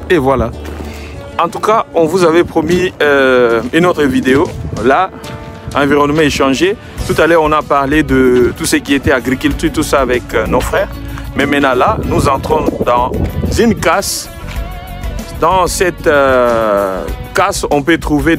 Et voilà. En tout cas, on vous avait promis une autre vidéo. Là, environnement échangé. Tout à l'heure, on a parlé de tout ce qui était agriculture, tout ça avec nos frères. Mais maintenant, là, nous entrons dans une casse. Dans cette casse, on peut trouver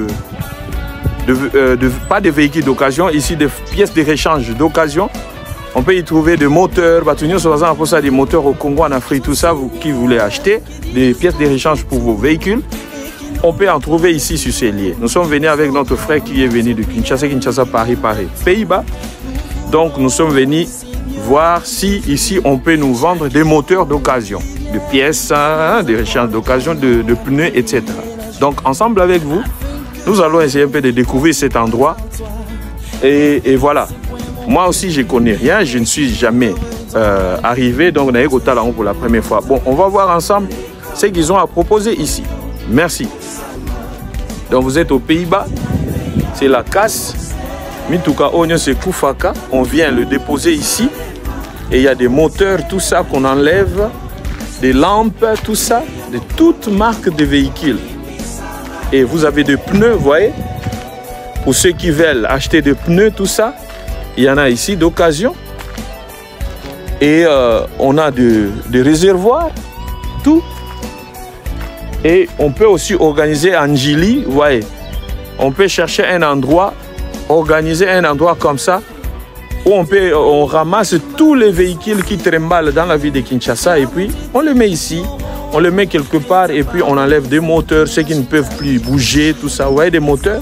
pas de véhicules d'occasion, ici des pièces de rechange d'occasion. On peut y trouver des moteurs, des moteurs au Congo, en Afrique, tout ça, vous qui voulez acheter, des pièces de rechange pour vos véhicules. On peut en trouver ici sur ces lieux. Nous sommes venus avec notre frère qui est venu de Kinshasa, Paris, Pays-Bas. Donc nous sommes venus voir si ici on peut nous vendre des moteurs d'occasion, de pièces, des rechanges d'occasion, de pneus, etc. Donc ensemble avec vous, nous allons essayer un peu de découvrir cet endroit. Et voilà. Moi aussi, je ne connais rien, je ne suis jamais arrivé, donc on a eu pour la première fois. Bon, on va voir ensemble ce qu'ils ont à proposer ici. Merci. Donc vous êtes aux Pays-Bas, c'est la casse. Mituka Onyo c'est Koufaka, on vient le déposer ici. Et il y a des moteurs, tout ça qu'on enlève, des lampes, tout ça, de toutes marques de véhicules. Et vous avez des pneus, vous voyez. Pour ceux qui veulent acheter des pneus, tout ça, il y en a ici d'occasion. Et on a des réservoirs, tout. Et on peut aussi organiser en Gili, vous voyez. On peut chercher un endroit, organiser un endroit comme ça, où on ramasse tous les véhicules qui trimballent dans la ville de Kinshasa et puis on les met ici, on les met quelque part et puis on enlève des moteurs, ceux qui ne peuvent plus bouger, tout ça. Vous voyez des moteurs?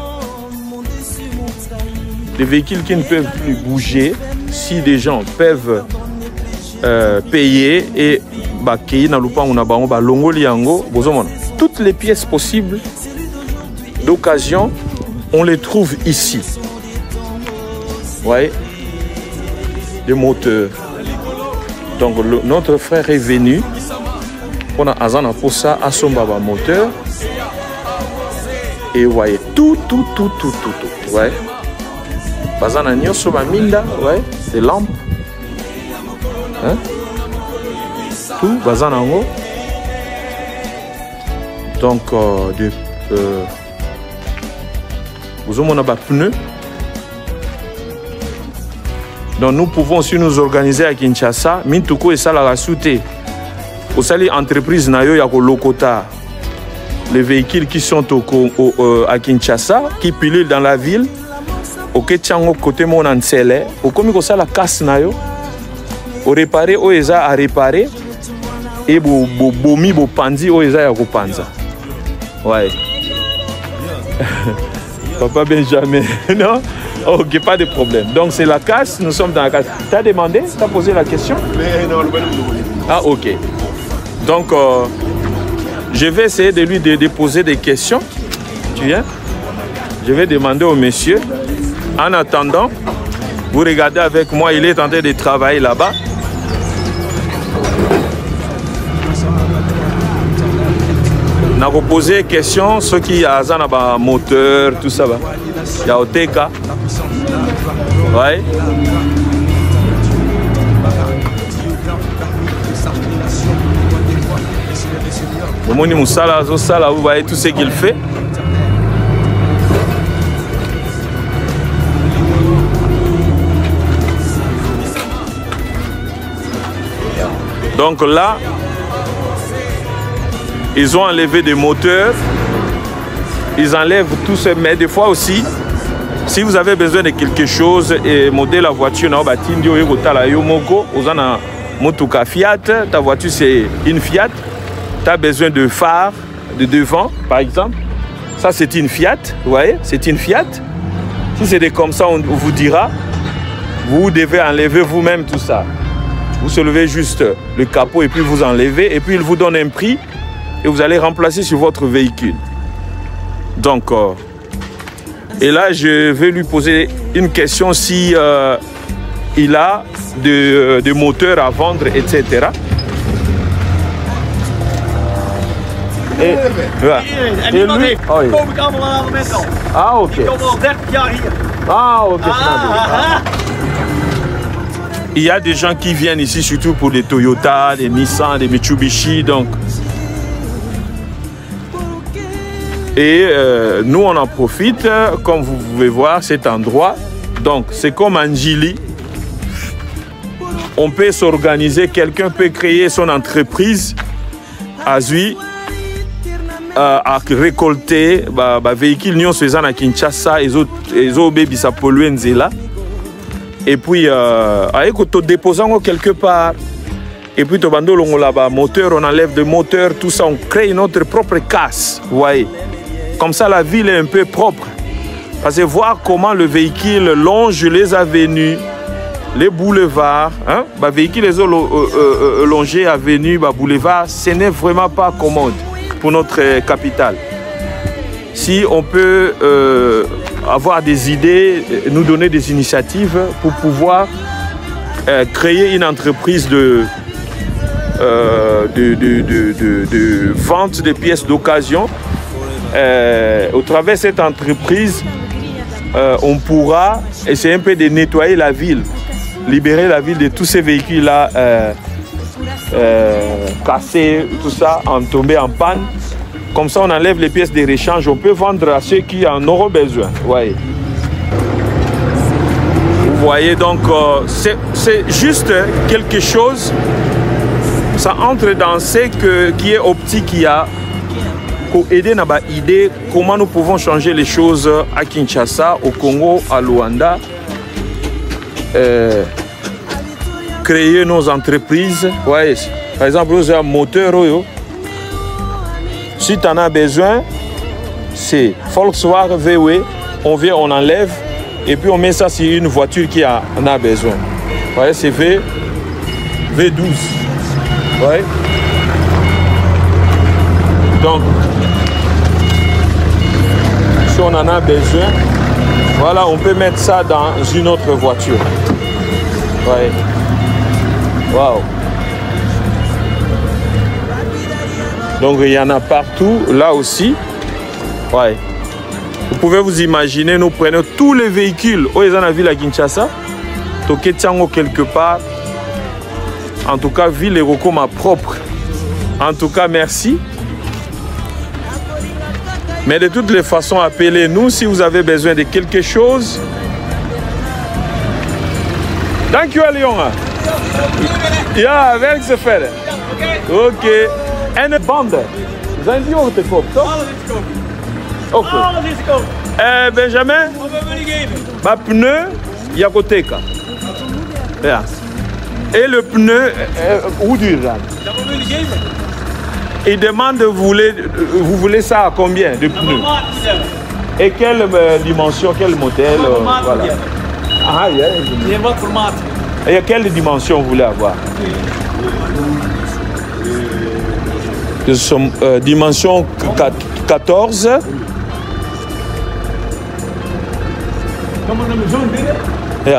Des véhicules qui ne peuvent plus bouger, si des gens peuvent payer et toutes les pièces possibles d'occasion, on les trouve ici. Vous voyez? Des moteurs. Donc notre frère est venu. On a Azana pour ça, à son baba moteur. Et vous voyez, tout. Vous voyez? Bazana nyoso ba minda, ouais, des lampes. Hein? Tout, bazana en haut. Donc, vous avez des pneus. Donc, nous pouvons aussi nous organiser à Kinshasa. Mintuko et ça la soute. Au sali entreprise nayo ya ko lokota. Les véhicules qui sont à Kinshasa, qui pilulent dans la ville. Ok, tiens, côté mon ancele, au comme ça la casse nayo, au réparer, au eza à réparer, et bomi bo pandi, au eza à panza. Ouais. Papa Benjamin, non? Ok, pas de problème. Donc c'est la casse, nous sommes dans la casse. T'as demandé, t'as posé la question? Ah ok. Donc je vais essayer de lui déposer des questions. Tu viens? Je vais demander au monsieur. En attendant, vous regardez avec moi, il est en train de travailler là-bas. On a posé des questions, ceux qui ont un moteur, tout ça. Il y a OTK. Ouais. Vous voyez tout ce qu'il fait. Donc là, ils ont enlevé des moteurs, ils enlèvent tout ce, mais des fois aussi, si vous avez besoin de quelque chose et modèle la voiture, Fiat, ta voiture c'est une Fiat, tu as besoin de phare de devant par exemple, ça c'est une Fiat, vous voyez, c'est une Fiat. Si c'est comme ça, on vous dira, vous devez enlever vous-même tout ça. Vous soulevez juste le capot et puis vous enlevez et puis il vous donne un prix et vous allez remplacer sur votre véhicule. Donc, et là je vais lui poser une question si il a des moteurs à vendre, etc. Et lui, ah ok. Ah ok. Il y a des gens qui viennent ici surtout pour des Toyota, des Nissan, des Mitsubishi. Donc, Et nous, on en profite, comme vous pouvez voir, cet endroit. Donc, c'est comme Anjili. On peut s'organiser, quelqu'un peut créer son entreprise à Zui, à récolter véhicules nous faisant à Kinshasa et autres bébés ça polluer Nzela. Et puis avec déposant quelque part. Et puis on là-bas moteur, on enlève de moteur, tout ça, on crée notre propre casse. Vous voyez. Comme ça la ville est un peu propre. Parce que voir comment le véhicule longe les avenues, les boulevards, hein, véhicules les longer avenues, boulevards, ce n'est vraiment pas commode pour notre capitale. Si on peut avoir des idées, nous donner des initiatives pour pouvoir créer une entreprise de vente de pièces d'occasion, au travers de cette entreprise, on pourra essayer un peu de nettoyer la ville, libérer la ville de tous ces véhicules-là cassés, tout ça, tombés en panne. Comme ça, on enlève les pièces de réchange, on peut vendre à ceux qui en auront besoin. Ouais. Vous voyez, donc, c'est juste quelque chose, ça entre dans ce qui est optique qu'il y a pour aider à idée comment nous pouvons changer les choses à Kinshasa, au Congo, à Luanda. Créer nos entreprises. Ouais. Par exemple, vous avez un moteur. Si tu en as besoin, c'est Volkswagen VW. On vient, on enlève et puis on met ça sur une voiture qui en a besoin. Vous voyez, c'est V12. Ouais. Donc, si on en a besoin, voilà, on peut mettre ça dans une autre voiture. Ouais. Waouh. Donc il y en a partout, là aussi. Ouais. Vous pouvez vous imaginer, nous prenons tous les véhicules où ils en ont vu la Kinshasa, Toketiango quelque part. En tout cas, ville et Rokoma propre. En tout cas, merci. Mais de toutes les façons, appelez-nous si vous avez besoin de quelque chose. Thank you, Lyon. Yeah, very good. Ok. And a band. Vous avez dit où tu es fort? Ok. Benjamin, ma pneu, il y a côté. Et le pneu, où du rang? Il demande, vous voulez ça à combien de pneus? Et quelle dimension, quel modèle? Voilà. Ah, et quelle dimension vous voulez avoir? Dimension 14. Yeah.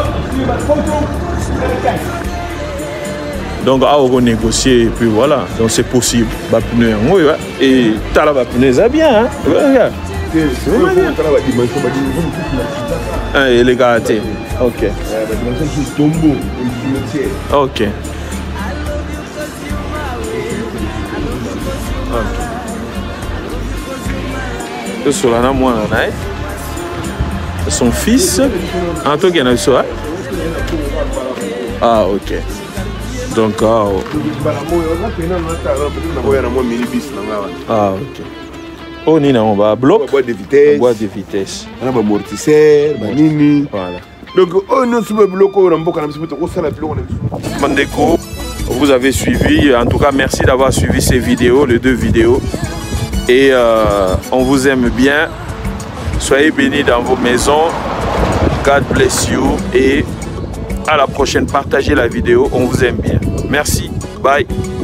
Donc, on va négocier et puis voilà. Donc, c'est possible. Et tu as la pneu, c'est bien. Hein? Regarde. Et les gars, ok. Ok. Son fils. Ah, ok. Donc, ah, ok. Oh, Nina, on va à bloc. Boîte de vitesse. Boîte de vitesse. On a un amortisseur, banini. Voilà. Donc, on a un bloc, on a un bloc. Mandeko, vous avez suivi. En tout cas, merci d'avoir suivi ces vidéos, les 2 vidéos. Et on vous aime bien. Soyez bénis dans vos maisons. God bless you. Et à la prochaine. Partagez la vidéo. On vous aime bien. Merci. Bye.